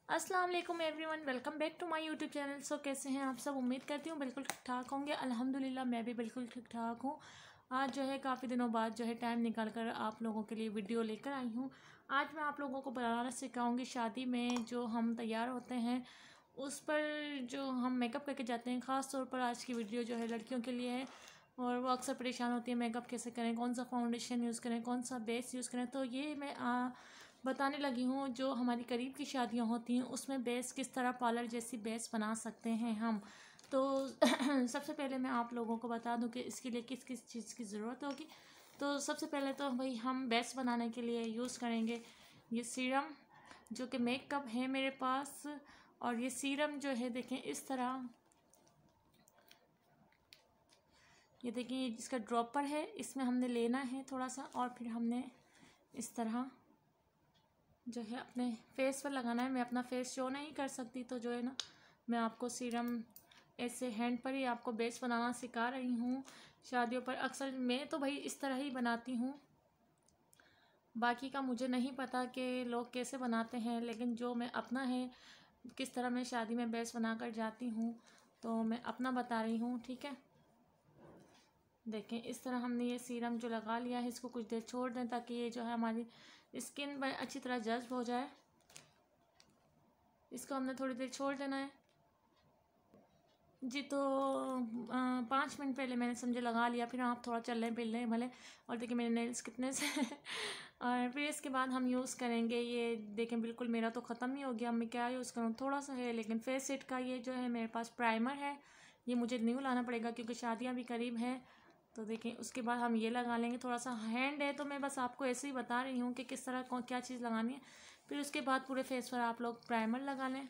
अस्सलाम वालेकुम everyone, welcome back to my YouTube channel. So कैसे हैं आप सब? उम्मीद करती हूँ बिल्कुल ठीक ठाक होंगे। अल्हम्दुलिल्लाह मैं भी बिल्कुल ठीक ठाक हूँ। आज जो है काफ़ी दिनों बाद जो है टाइम निकाल कर आप लोगों के लिए वीडियो लेकर आई हूँ। आज मैं आप लोगों को बनाना सिखाऊंगी शादी में जो हम तैयार होते हैं उस पर जो हम मेकअप करके जाते हैं। ख़ास तौर पर आज की वीडियो जो है लड़कियों के लिए है और वो अक्सर परेशान होती है मेकअप कैसे करें, कौन सा फाउंडेशन यूज़ करें, कौन सा बेस यूज़ करें। तो ये मैं बताने लगी हूँ जो हमारी करीब की शादियाँ होती हैं उसमें बेस किस तरह पार्लर जैसी बेस बना सकते हैं हम। तो सबसे पहले मैं आप लोगों को बता दूँ कि इसके लिए किस किस चीज़ की ज़रूरत होगी। तो सबसे पहले तो भाई हम बेस बनाने के लिए यूज़ करेंगे ये सीरम जो कि मेकअप है मेरे पास। और ये सीरम जो है देखें इस तरह, ये देखिए ये जिसका ड्रॉपर है इसमें हमने लेना है थोड़ा सा और फिर हमने इस तरह जो है अपने फेस पर लगाना है। मैं अपना फेस शो नहीं कर सकती तो जो है ना मैं आपको सीरम ऐसे हैंड पर ही आपको बेस बनाना सिखा रही हूँ। शादियों पर अक्सर मैं तो भाई इस तरह ही बनाती हूँ, बाकी का मुझे नहीं पता कि लोग कैसे बनाते हैं, लेकिन जो मैं अपना है किस तरह मैं शादी में बेस बना कर जाती हूँ तो मैं अपना बता रही हूँ। ठीक है, देखें इस तरह हमने ये सीरम जो लगा लिया है इसको कुछ देर छोड़ दें ताकि ये जो है हमारी स्किन पर अच्छी तरह जज्ब हो जाए। इसको हमने थोड़ी देर छोड़ देना है जी। तो 5 मिनट पहले मैंने समझे लगा लिया, फिर आप थोड़ा चल फिर लें भले। और देखिए मेरे नेल्स कितने से और फिर इसके बाद हम यूज़ करेंगे ये देखें बिल्कुल मेरा तो ख़त्म ही हो गया। मैं क्या यूज़ करूँ, थोड़ा सा है लेकिन फेस सेट का ये जो है मेरे पास प्राइमर है, ये मुझे न्यू लाना पड़ेगा क्योंकि शादियाँ भी करीब हैं। तो देखें उसके बाद हम ये लगा लेंगे। थोड़ा सा हैंड है तो मैं बस आपको ऐसे ही बता रही हूँ कि किस तरह कौन क्या चीज़ लगानी है। फिर उसके बाद पूरे फेस पर आप लोग प्राइमर लगा लें।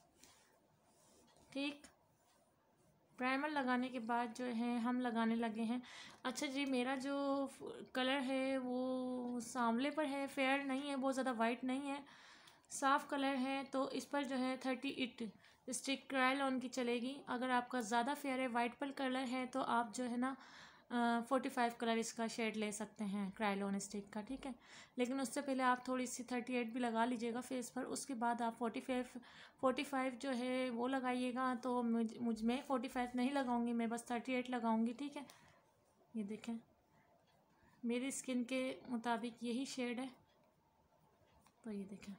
ठीक, प्राइमर लगाने के बाद जो है हम लगाने लगे हैं। अच्छा जी, मेरा जो कलर है वो सांवले पर है, फेयर नहीं है, बहुत ज़्यादा वाइट नहीं है, साफ़ कलर है। तो इस पर जो है 38 स्टिक क्रायल ऑन की चलेगी। अगर आपका ज़्यादा फेयर है, वाइट पर कलर है तो आप जो है ना 45 कलर इसका शेड ले सकते हैं क्रायलॉन स्टिक का। ठीक है, लेकिन उससे पहले आप थोड़ी सी 38 भी लगा लीजिएगा फेस पर। उसके बाद आप 45 जो है वो लगाइएगा। तो मैं 45 नहीं लगाऊंगी, मैं बस 38 लगाऊंगी। ठीक है, ये देखें मेरी स्किन के मुताबिक यही शेड है। तो ये देखें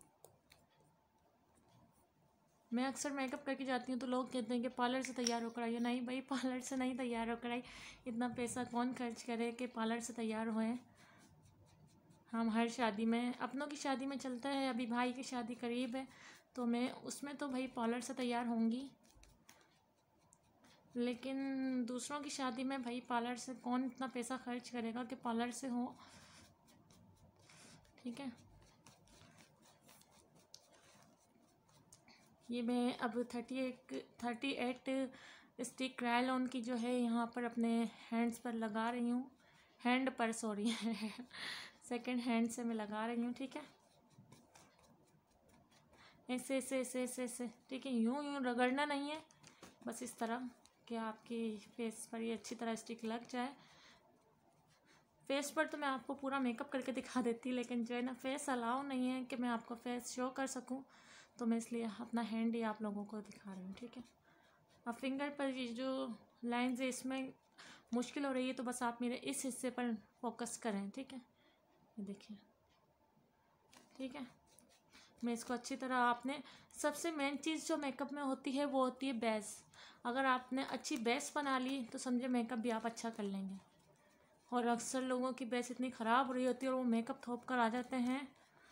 मैं अक्सर मेकअप करके जाती हूँ तो लोग कहते हैं कि पार्लर से तैयार होकर आइए। नहीं भाई, पार्लर से नहीं तैयार होकर आई, इतना पैसा कौन खर्च करे कि पार्लर से तैयार होएं। हम हर शादी में, अपनों की शादी में चलता है, अभी भाई की शादी करीब है तो मैं उसमें तो भाई पार्लर से तैयार होंगी, लेकिन दूसरों की शादी में भाई पार्लर से कौन इतना पैसा खर्च करेगा कि पार्लर से हो। ठीक है, ये मैं अब 38 स्टिक क्रायलॉन की जो है यहाँ पर अपने हैंड्स पर लगा रही हूँ, हैंड पर सॉरी सेकंड हैंड से मैं लगा रही हूँ। ठीक है, ऐसे ऐसे ऐसे ऐसे ऐसे। ठीक है, यूँ यूँ रगड़ना नहीं है, बस इस तरह कि आपकी फेस पर ये अच्छी तरह स्टिक लग जाए। फेस पर तो मैं आपको पूरा मेकअप करके दिखा देती, लेकिन जो है ना फेस अलाउ नहीं है कि मैं आपको फेस शो कर सकूं, तो मैं इसलिए अपना हैंड ही आप लोगों को दिखा रही हूँ। ठीक है, अब फिंगर पर ये जो लाइंस है इसमें मुश्किल हो रही है तो बस आप मेरे इस हिस्से पर फोकस करें। ठीक है, ये देखिए। ठीक है, मैं इसको अच्छी तरह, आपने सबसे मेन चीज़ जो मेकअप में होती है वो होती है बेस। अगर आपने अच्छी बेस बना ली तो समझे मेकअप भी आप अच्छा कर लेंगे। और अक्सर लोगों की बेस इतनी ख़राब हो रही होती है और वो मेकअप थोप कर आ जाते हैं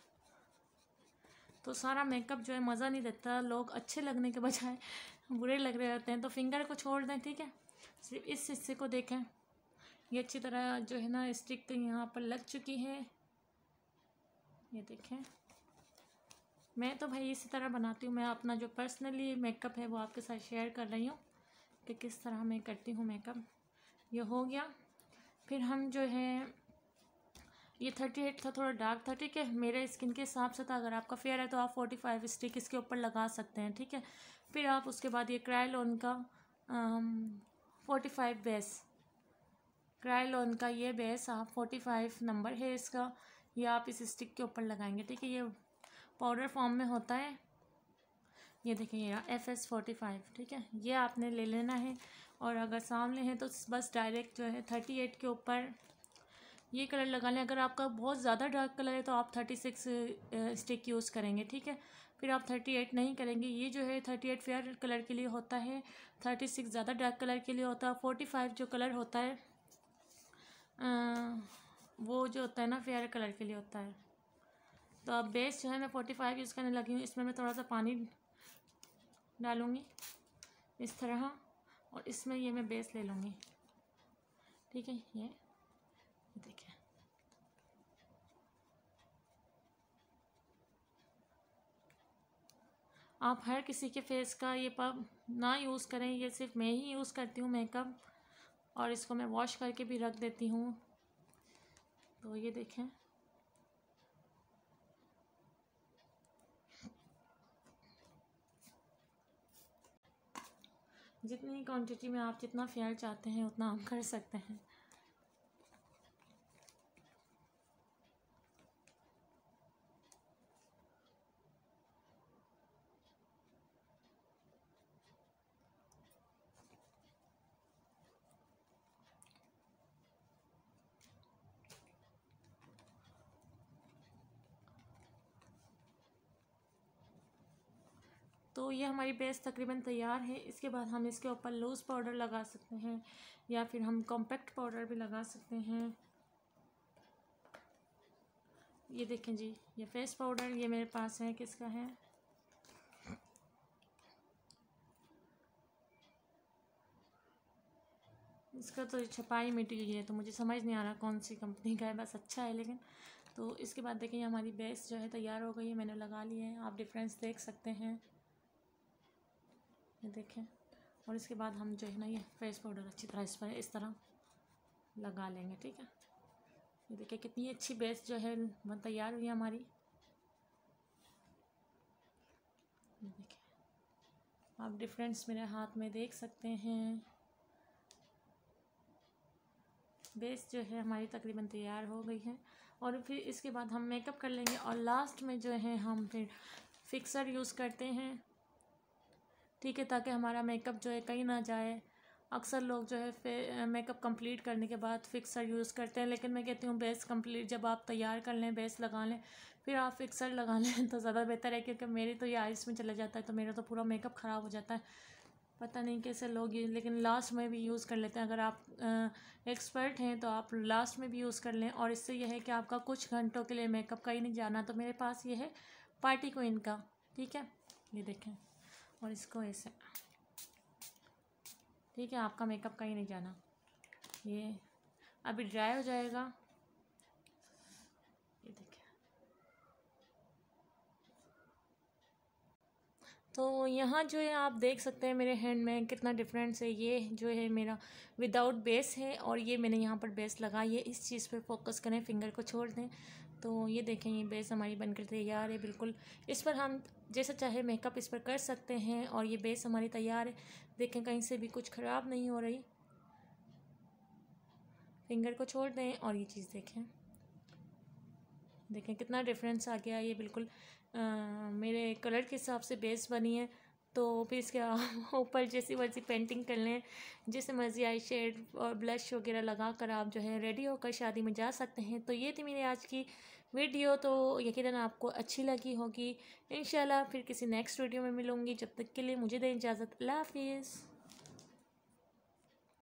तो सारा मेकअप जो है मज़ा नहीं देता, लोग अच्छे लगने के बजाय बुरे लग रहे होते हैं। तो फिंगर को छोड़ दें। ठीक है, सिर्फ इस हिस्से को देखें, ये अच्छी तरह जो है ना स्टिक यहाँ पर लग चुकी है। ये देखें, मैं तो भाई इसी तरह बनाती हूँ। मैं अपना जो पर्सनली मेकअप है वो आपके साथ शेयर कर रही हूँ कि किस तरह मैं करती हूँ मेकअप। ये हो गया, फिर हम जो है ये 38 था, थोड़ा डार्क था। ठीक है, मेरे स्किन के हिसाब से था, अगर आपका फेयर है तो आप 45 स्टिक इसके ऊपर लगा सकते हैं। ठीक है, फिर आप उसके बाद ये क्रायलॉन का 45 बेस, क्रायलॉन का ये बेस आप 45 नंबर है इसका, ये आप इस स्टिक के ऊपर लगाएंगे। ठीक है, ये पाउडर फॉर्म में होता है ये देखिए ये FS45, ठीक है, ये आपने ले लेना है। और अगर सामने है तो बस डायरेक्ट जो है 38 के ऊपर ये कलर लगा लें। अगर आपका बहुत ज़्यादा डार्क कलर है तो आप 36 स्टिक यूज़ करेंगे, ठीक है। फिर आप 38 नहीं करेंगे। ये जो है 38 फेयर कलर के लिए होता है, 36 ज़्यादा डार्क कलर के लिए होता है। 45 जो कलर होता है वो जो होता है ना फेयर कलर के लिए होता है। तो अब बेस जो है मैं 45 यूज़ करने लगी हूँ। इसमें मैं थोड़ा सा पानी डालूँगी इस तरह, और इसमें ये मैं बेस ले लूँगी, ठीक है। ये देखिए आप हर किसी के फेस का ये पब ना यूज़ करें, ये सिर्फ मैं ही यूज़ करती हूँ मेकअप, और इसको मैं वॉश करके भी रख देती हूँ। तो ये देखें, जितनी क्वांटिटी में आप जितना फेयर चाहते हैं उतना आप कर सकते हैं। तो ये हमारी बेस तकरीबन तैयार है। इसके बाद हम इसके ऊपर लूज़ पाउडर लगा सकते हैं, या फिर हम कॉम्पैक्ट पाउडर भी लगा सकते हैं। ये देखें जी, ये फेस पाउडर ये मेरे पास है, किसका है, इसका तो छपाई मिट गई है, तो मुझे समझ नहीं आ रहा कौन सी कंपनी का है, बस अच्छा है लेकिन। तो इसके बाद देखें हमारी बेस जो है तैयार हो गई है, मैंने लगा ली है, आप डिफरेंस देख सकते हैं, ये देखें। और इसके बाद हम जो है ना ये फेस पाउडर अच्छी तरह इस पर इस तरह लगा लेंगे, ठीक है। ये देखिए कितनी अच्छी बेस जो है तैयार हुई है हमारी। ये देखिए आप डिफरेंस मेरे हाथ में देख सकते हैं। बेस जो है हमारी तकरीबन तैयार हो गई है। और फिर इसके बाद हम मेकअप कर लेंगे, और लास्ट में जो है हम फिर फिक्सर यूज़ करते हैं, ठीक है, ताकि हमारा मेकअप जो है कहीं ना जाए। अक्सर लोग जो है मेकअप कंप्लीट करने के बाद फिक्सर यूज़ करते हैं, लेकिन मैं कहती हूँ बेस कंप्लीट जब आप तैयार कर लें, बेस लगा लें, फिर आप फिक्सर लगा लें तो ज़्यादा बेहतर है। क्योंकि मेरी तो ये आइस में चला जाता है, तो मेरा तो पूरा मेकअप ख़राब हो जाता है। पता नहीं कैसे लोग ये, लेकिन लास्ट में भी यूज़ कर लेते हैं। अगर आप एक्सपर्ट हैं तो आप लास्ट में भी यूज़ कर लें, और इससे यह है कि आपका कुछ घंटों के लिए मेकअप कहीं नहीं जाना। तो मेरे पास ये है पार्टी क्वीन का, ठीक है, ये देखें, और इसको ऐसे, ठीक है, आपका मेकअप कहीं नहीं जाना। ये अभी ड्राई हो जाएगा, ये देखिए। तो यहाँ जो है आप देख सकते हैं मेरे हैंड में कितना डिफरेंस है। ये जो है मेरा विदाउट बेस है, और ये मैंने यहाँ पर बेस लगाई है। इस चीज़ पे फोकस करें, फिंगर को छोड़ दें। तो ये देखें ये बेस हमारी बनकर तैयार है बिल्कुल। इस पर हम जैसा चाहे मेकअप इस पर कर सकते हैं, और ये बेस हमारी तैयार है। देखें कहीं से भी कुछ ख़राब नहीं हो रही। फिंगर को छोड़ दें, और ये चीज़ देखें, देखें कितना डिफरेंस आ गया। ये बिल्कुल मेरे कलर के हिसाब से बेस बनी है। तो फिर इसके ऊपर जैसी मर्ज़ी पेंटिंग कर लें, जैसे मर्ज़ी आई शेड और ब्लश वगैरह लगा कर आप जो है रेडी होकर शादी में जा सकते हैं। तो ये थी मेरी आज की वीडियो, तो यकीनन आपको अच्छी लगी होगी। इंशाल्लाह फिर किसी नेक्स्ट वीडियो में मिलूँगी। जब तक के लिए मुझे दें इजाज़त। अल्लाह हाफिज़।